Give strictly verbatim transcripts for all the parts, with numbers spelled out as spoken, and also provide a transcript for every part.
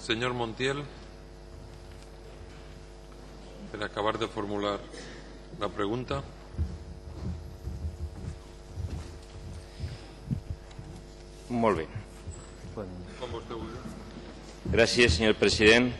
Señor Montiel, per acabar de formular la pregunta. Molt bé. Gracias, señor presidente.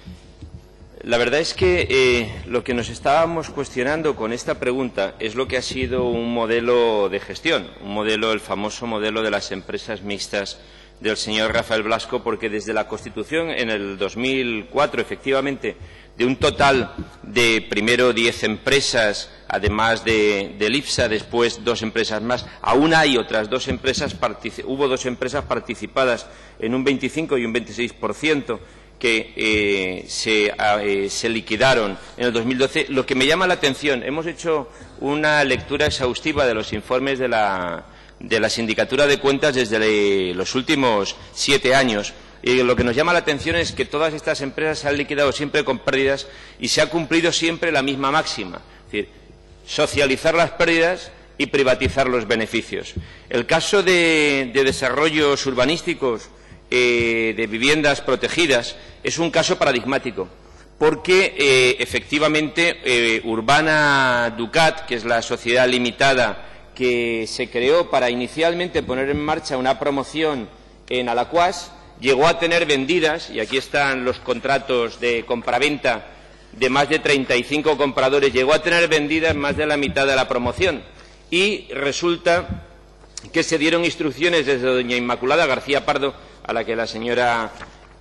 La verdad es que eh, lo que nos estábamos cuestionando con esta pregunta es lo que ha sido un modelo de gestión, un modelo, el famoso modelo de las empresas mixtas del señor Rafael Blasco, porque desde la Constitución en el dos mil cuatro, efectivamente, de un total de primero diez empresas, además de, del IPSA, después dos empresas más, aún hay otras dos empresas, hubo dos empresas participadas en un veinticinco y un veintiséis por ciento que eh, se, eh, se liquidaron en el dos mil doce. Lo que me llama la atención, hemos hecho una lectura exhaustiva de los informes de la, de la Sindicatura de Cuentas desde los últimos siete años. Y lo que nos llama la atención es que todas estas empresas se han liquidado siempre con pérdidas y se ha cumplido siempre la misma máxima, es decir, socializar las pérdidas y privatizar los beneficios. El caso de, de desarrollos urbanísticos eh, de viviendas protegidas es un caso paradigmático, porque eh, efectivamente eh, Urbana Ducat, que es la sociedad limitada que se creó para inicialmente poner en marcha una promoción en Alacuás, llegó a tener vendidas, y aquí están los contratos de compraventa de más de treinta y cinco compradores, llegó a tener vendidas más de la mitad de la promoción. Y resulta que se dieron instrucciones desde doña Inmaculada García Pardo, a la que la señora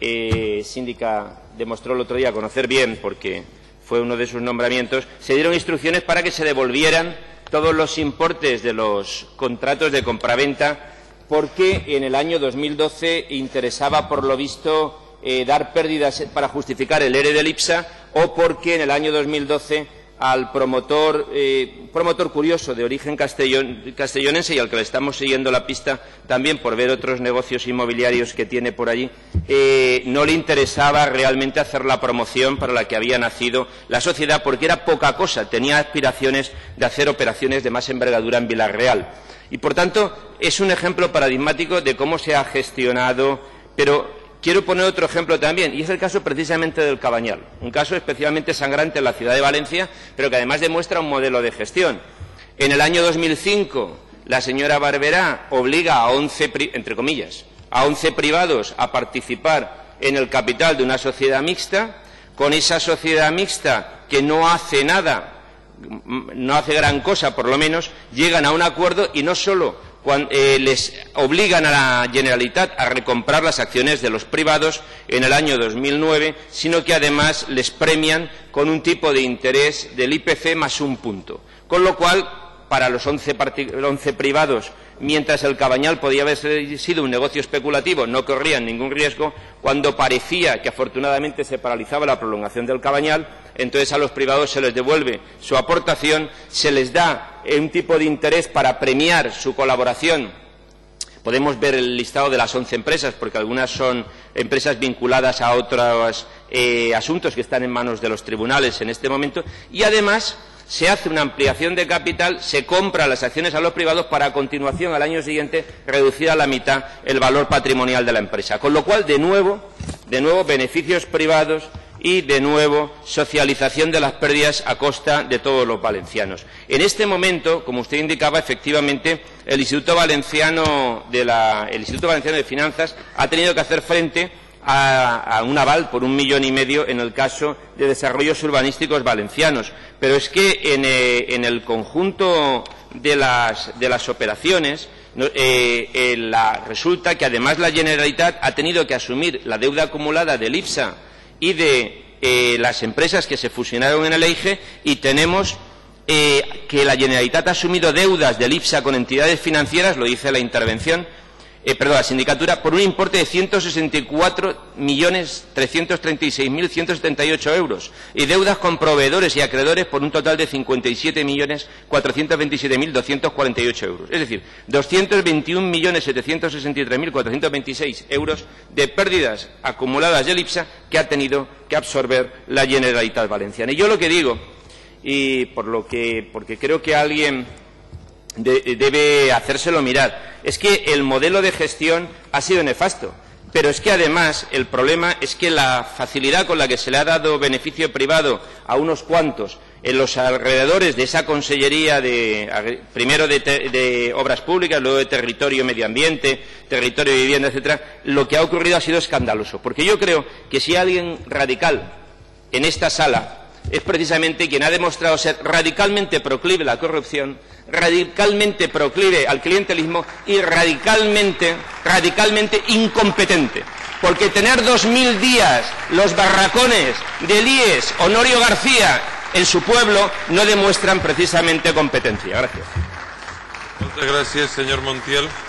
eh, síndica demostró el otro día conocer bien, porque fue uno de sus nombramientos, se dieron instrucciones para que se devolvieran todos los importes de los contratos de compraventa, porque en el año dos mil doce interesaba, por lo visto, eh, dar pérdidas para justificar el ERE del IPSA, o porque en el año dos mil doce al promotor, eh, promotor curioso de origen castellon, castellonense y al que le estamos siguiendo la pista también por ver otros negocios inmobiliarios que tiene por allí, eh, no le interesaba realmente hacer la promoción para la que había nacido la sociedad, porque era poca cosa, tenía aspiraciones de hacer operaciones de más envergadura en Villarreal. Y, por tanto, es un ejemplo paradigmático de cómo se ha gestionado, pero quiero poner otro ejemplo también, y es el caso precisamente del Cabañal, un caso especialmente sangrante en la ciudad de Valencia, pero que además demuestra un modelo de gestión. En el año dos mil cinco, la señora Barberá obliga a once, entre comillas, a once privados a participar en el capital de una sociedad mixta. Con esa sociedad mixta, que no hace nada, no hace gran cosa, por lo menos, llegan a un acuerdo y no solo cuando, eh, les obligan a la Generalitat a recomprar las acciones de los privados en el año dos mil nueve, sino que además les premian con un tipo de interés del I P C más un punto. Con lo cual, para los once, once privados, mientras el Cabañal podía haber sido un negocio especulativo, no corrían ningún riesgo. Cuando parecía que afortunadamente se paralizaba la prolongación del Cabañal, entonces a los privados se les devuelve su aportación, se les da un tipo de interés para premiar su colaboración. Podemos ver el listado de las once empresas, porque algunas son empresas vinculadas a otros eh, asuntos que están en manos de los tribunales en este momento, y además se hace una ampliación de capital, se compran las acciones a los privados para a continuación, al año siguiente, reducir a la mitad el valor patrimonial de la empresa. Con lo cual, de nuevo, de nuevo beneficios privados y, de nuevo, socialización de las pérdidas a costa de todos los valencianos. En este momento, como usted indicaba, efectivamente, el Instituto Valenciano de, la, el Instituto Valenciano de Finanzas ha tenido que hacer frente a, a un aval por un millón y medio en el caso de desarrollos urbanísticos valencianos. Pero es que en, eh, en el conjunto de las, de las operaciones eh, eh, la, resulta que además la Generalitat ha tenido que asumir la deuda acumulada del IPSA y de eh, las empresas que se fusionaron en el E I G E, y tenemos eh, que la Generalitat ha asumido deudas del IPSA con entidades financieras, lo dice la intervención, Eh, perdón, la sindicatura, por un importe de ciento sesenta y cuatro millones trescientos treinta y seis mil ciento setenta y ocho euros, y deudas con proveedores y acreedores por un total de cincuenta y siete millones cuatrocientos veintisiete mil doscientos cuarenta y ocho euros. Es decir, doscientos veintiún millones setecientos sesenta y tres mil cuatrocientos veintiséis euros de pérdidas acumuladas del IPSA que ha tenido que absorber la Generalitat Valenciana. Y yo lo que digo, y por lo que, porque creo que alguien de, debe hacérselo mirar, es que el modelo de gestión ha sido nefasto, pero es que además el problema es que la facilidad con la que se le ha dado beneficio privado a unos cuantos en los alrededores de esa consellería, de, primero de, de Obras Públicas, luego de Territorio y Medio Ambiente, Territorio y Vivienda, etcétera, lo que ha ocurrido ha sido escandaloso. Porque yo creo que si alguien radical en esta sala es precisamente quien ha demostrado ser radicalmente proclive a la corrupción, radicalmente proclive al clientelismo y radicalmente, radicalmente incompetente. Porque tener dos mil días los barracones de Elíes, Honorio García en su pueblo no demuestran precisamente competencia. Gracias. Muchas gracias, señor Montiel.